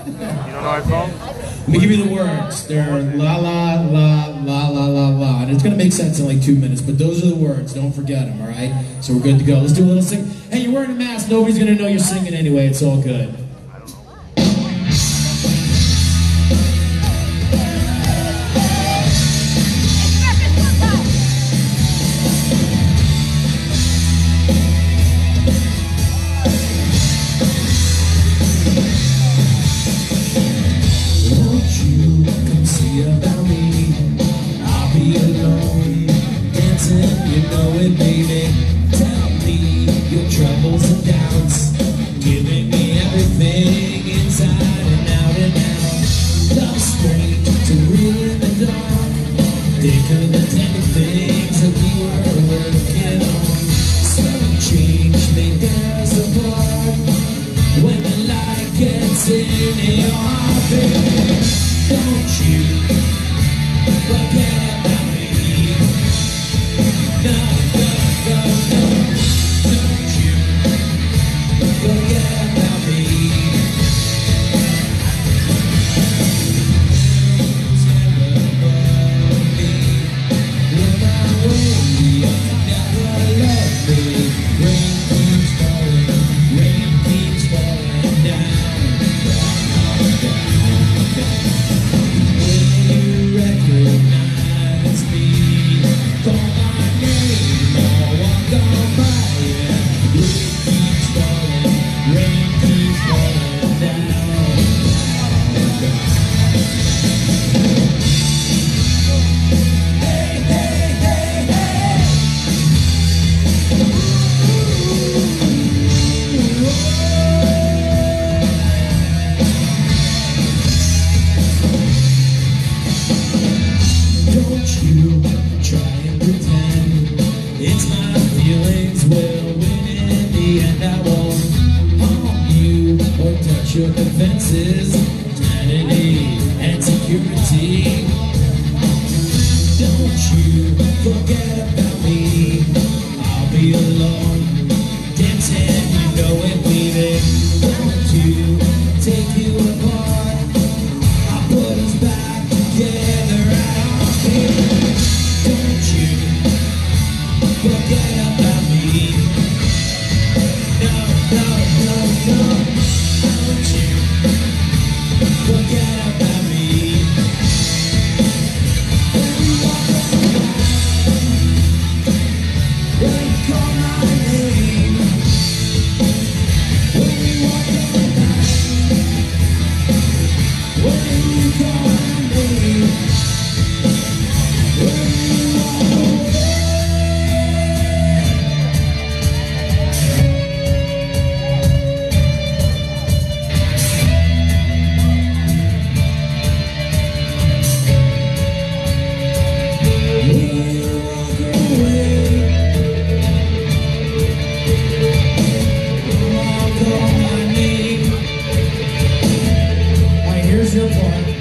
don't know iPhone? Let me give you the words. They're la la la la la la la. And it's gonna make sense in like 2 minutes, but those are the words. Don't forget them, alright? So we're good to go. Let's do a little sing. Hey, you're wearing a mask. Nobody's gonna know you're singing anyway. It's all good. About me, I'll be alone, dancing, you know it, baby. Tell me your troubles and doubts, giving me everything inside and out and out. Love straight to real in the dark. Think of the tender things that we were working on. Some change made us apart. When the light gets in your heart, baby, don't you forget about me. No, no, no, no. Don't you forget about me. Try and pretend it's my feelings will win in the end. I won't harm you or touch your defenses, sanity and security. Don't you forget about me. I'll be alone, dancing, you know it, baby. Want to take you apart. I'll put us back together out here. Don't you forget about me. No, no, no, no. Don't you forget about me. When we walk around, when you call my name. When we walk around, when you call my name. When you walk away. Here's your part.